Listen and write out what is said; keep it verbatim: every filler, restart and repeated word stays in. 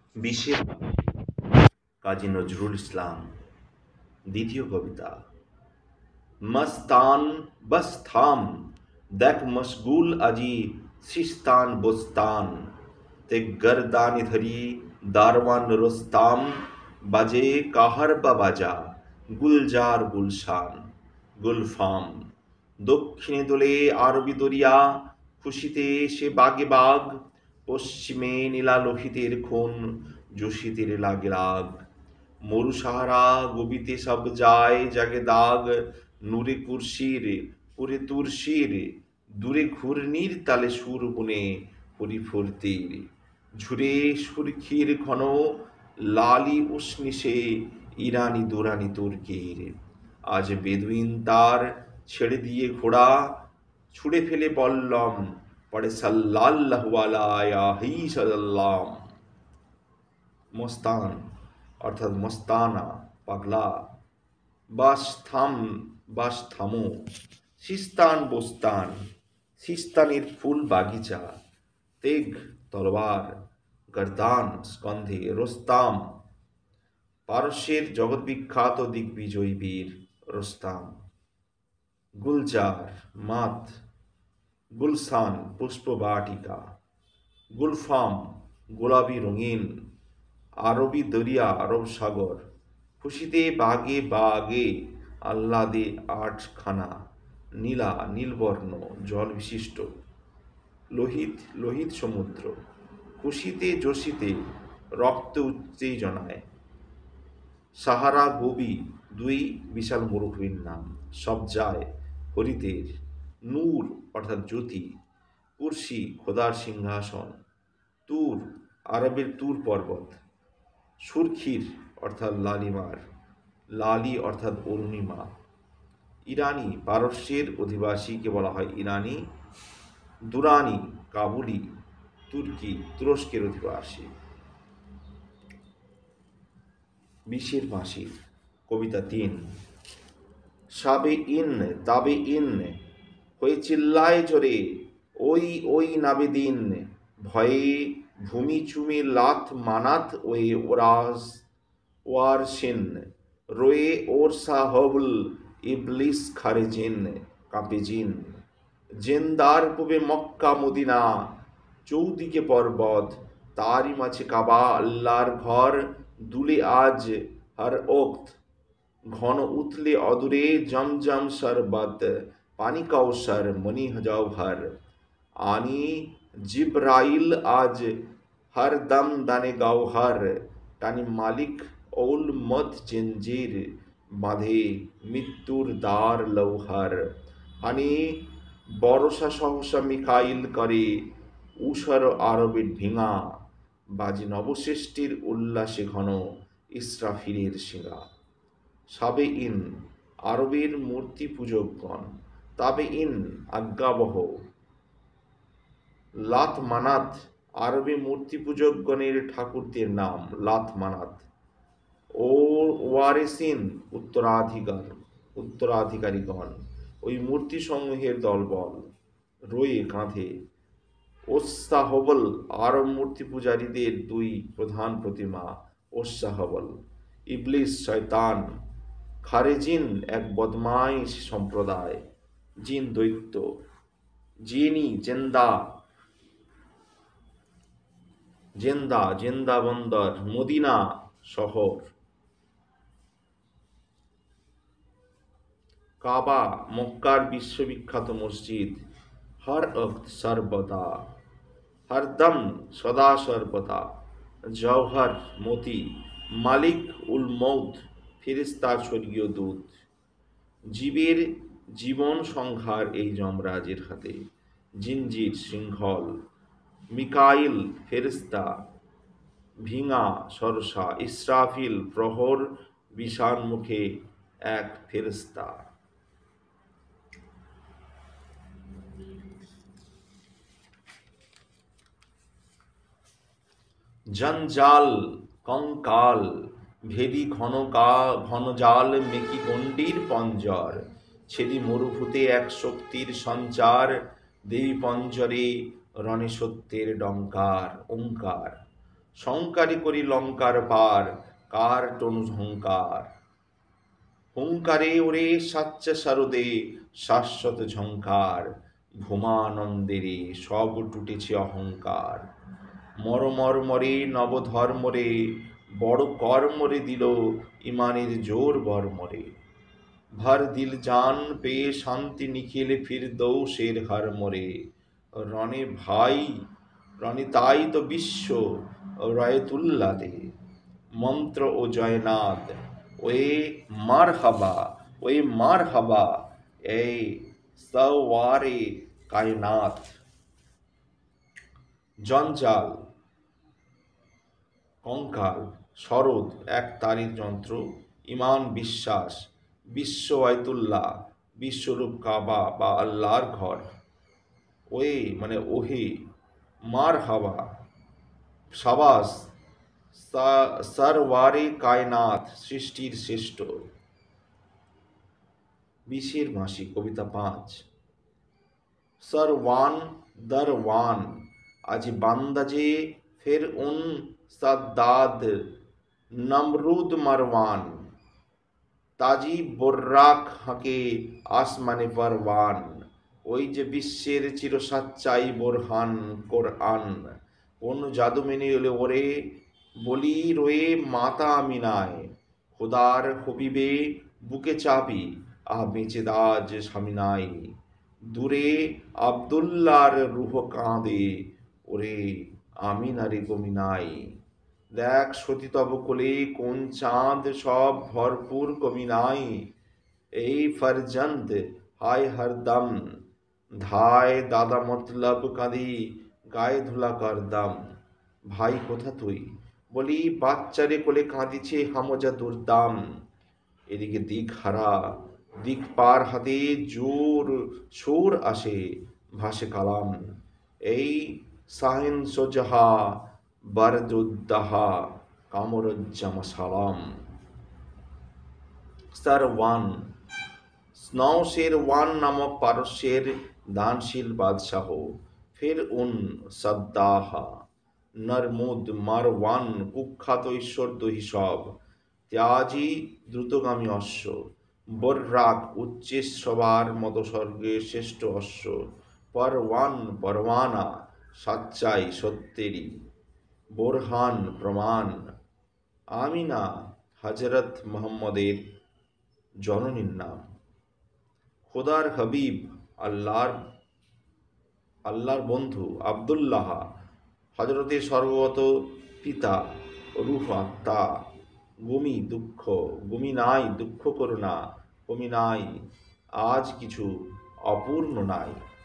বিশের কাজী নজরুল ইসলাম। দ্বিতীয় কবিতা। মস্তান বস থাম, দেখ মশগুল আজি সিস্তান বোস্তান, তে গরদানি ধরি দারওয়ান রোস্তাম, বাজে কাহার বা বাজা গুলজার গুলশান গুলফাম। দক্ষিণে দোলে আরবি দরিয়া, খুশিতে সে বাগে বাগ, পশ্চিমে নীলা লোহিতের খুন, জসিতের লাগে রাগ। মরু সাহারা গবিতে সব যায় জাগে দাগ, নূরে কুরশির পুরে তুরশির, দূরে ঘূর্ণির তালে সুর বুনে পরিফুর্তির। ঝুরে সুরখির ঘন লালি উষ্ণিসে, ইরানি দুরানি তুর্কির। আজ বেদুইন তার ছেড়ে দিয়ে ঘোড়া, ছুড়ে ফেলে বললম, পড়ে সাল্লাল্লাহু আলাইহি সাল্লাম। মস্তান অর্থাৎ মস্তানা পাগলা। বাস থাম, বাস থামো। সিস্তান বোস্তান, সিস্তানের ফুল বাগিচা। তেগ তলোয়ার, গর্দান স্কন্ধে রোস্তাম, পারস্যের জগৎবিখ্যাত দিগ্বিজয়ী বীর রোস্তাম। গুলজার মাত, গুলশান পুষ্পবাটিকা, গুলফাম গোলাপি রঙিন, আরবি দরিয়া আরব সাগর, খুশিতে বাগে বাগে আহ্লাদে আটখানা, নীলা নীলবর্ণ জল বিশিষ্ট, লোহিত লোহিত সমুদ্র, খুশিতে যশিতে রক্ত উত্তেজনায়। সাহারা গোবি দুই বিশাল মরুভূমির নাম। সব যায় হরিতের, নূর অর্থাৎ জ্যোতি, কুরসি খোদার সিংহাসন, তুর আরবের তুর পর্বত, সুরখির অর্থাৎ লালিমার, লালি অর্থাৎ অরুণিমা। ইরানি পারস্যের অধিবাসীকে বলা হয় ইরানি। দুরানি কাবুলি, তুর্কি তুরস্কের অধিবাসী। বিশের মাসির কবিতা তিন। সাবে ইন তাবে ইন, হয়ে চিল্লায় জোরে ওই ওই নাবেদিন, ভয়ে ভূমি চুমে লাত মানাত ওয়ে ওরাস ওয়ার সিন, রোয়ে ওর সাহবুল ইবলিস খারে জিন কাঁপে জিন। জেন্দার পূবে মক্কা মদিনা, চৌদিকে পর্বত, তারই মাঝে কাবা আল্লাহর ঘর, দুলে আজ হর ওক্ত, ঘন উথলে অদূরে জমজম শরবত, পানি কৌশর মনি জওহর। আনি জিব্রাইল আজ হর দম দানে গৌহর, টানি মালিক ওল মত জঞ্জির, বাঁধে মৃত্যুর দ্বার লৌহর। হানি বরসা সহসা মিকাইল করে, ঊষর আরবের ভিঙা, বাজে নবসৃষ্টির উল্লাসে ঘন ইসরাফিলের শিঙা। সাবে ইন আরবের মূর্তি পূজকগণ, তাবে ইন আজ্ঞাবহ। লাত মানাত আরবে মূর্তি পূজকগণের ঠাকুরদের নাম লাত মানাত। ও ওয়ারেসিন উত্তরাধিকার উত্তরাধিকারীগণ, ওই মূর্তি সমূহের দলবল। রয়ে কাঁধে ওস্তাহবল আরব মূর্তি পূজারীদের দুই প্রধান প্রতিমা ওস্তাহবল। ইবলিস শয়তান, খারেজিন এক বদমাইশ সম্প্রদায়, জিন দৈত্য। জিনি জেন্দা জেন্দা জেন্দা বন্দর, মদিনা শহর। কাবা মক্কার বিশ্ববিখ্যাত মসজিদ। হর অক্ত সর্বদা, হরদম সদা সর্বদা। জওহর মতি, মালিক উল মৌত ফেরেশতা স্বর্গীয় দূত। জীবের জীবন সংহার এই যমরাজের হাতে, জিনজির শৃঙ্খল। মিকাইল ফেরেশতা, ভিঙা সরসা। ইসরাফিল প্রহর বিষাণ মুখে এক ফেরেশতা। জঞ্জাল কঙ্কাল ভেদি ঘন কা ঘন জাল, মেকি গণ্ডির পঞ্জর, ছেদি মরুভূতে এক শক্তির সঞ্চার। দেবী পঞ্জরে রণে সত্যের ডঙ্কার ওঙ্কার, সংকারি করি লঙ্কার পার, কার টনু হুঙ্কার। হুঙ্কারে ওরে সাচ্চা সারদে, শাশ্বত ঝঙ্কার। ভূমানন্দেরে সব টুটেছে অহংকার। মর মর মরে নবধর্মরে, বড় কর্মরে দিল ইমানের জোর বর্মরে। ভর দিল জান পেয়ে শান্তি নিখিল ফিরদৌসের হার মরে। রণে ভাই রণে তাই তো বিশ্ব রয়তুল্লা দে। মন্ত্র ও জয়নাদ ওয়ে মার হাবা, ওয়ে মার হাবা, এই সওয়ারে কায়নাত। জঞ্জাল কঙ্কাল, শরদ এক তারির যন্ত্র, ইমান বিশ্বাস, বিশ্ব আয়তুল্লাহ বিশ্বরূপ কাবা বা আল্লাহর ঘর। ওয়ে মানে ওহে, মার হাবা সাবাস, সরওয়ারে কায়নাত সৃষ্টির শ্রেষ্ঠ। বিশের মাসি কবিতা পাঁচ। सरवान दरवान আজ বান্দাজে ফের উন সাদ্দাদ নমরুদ মারওয়ান। তাজি বর্রাক হাঁকে আসমানে পারওয়ান। ওই যে বিশ্বের চির সাচ্চাই বোরহান কোরআন। কোন জাদু মেনে এলে ওরে বলি রয়ে মাতা আমিনায়। খোদার হবিবে বুকে চাবি, আহ বেঁচে দাজ স্বামী নাই। দূরে আবদুল্লার রুহ কাঁদে, ওরে আমিনারে গমি নাই। দেখ সতী তব কোলে কোন চাঁদ সব ভরপুর কমি নাই। এই ফরজন্দ হায় হরদম, ধায় দাদা মতলব কাঁদি গায়ে ধুলা কর দম। ভাই কোথা তুই, বলি বাচ্চারে কোলে কাঁদিছে হামজা দুর্দাম। এদিকে দিক হারা দিক পার হাতে জোর সুর আসে ভাসে কালাম। এই সাহিন সোজাহা বারদুদ্দাহা কামরুজ্জামা সালাম। সারওয়ান স্নৌশের ওয়ান নামক পারস্যের দানশীল বাদশাহ। ফের উন সদ্দাহা নরমুদ মারওয়ান কুখ্যাত ঈশ্বর হিসব। ত্যাজি দ্রুতগামী অশ্ব, বর্রাক উচ্চে সবার মতো স্বর্গে শ্রেষ্ঠ অশ্ব। পরওয়ান পরওয়ানা সাচ্চাই সত্যেরই বোরহান প্রমাণ। আমিনা হজরত মোহাম্মদের জননীর নাম। খোদার হাবিব আল্লাহর আল্লাহর বন্ধু আবদুল্লাহ হজরতের সর্বগত পিতা। রূহ আত্মা, গুমি দুঃখ, গুমি নাই দুঃখ করো না, কমি নাই আজ কিছু অপূর্ণ নাই।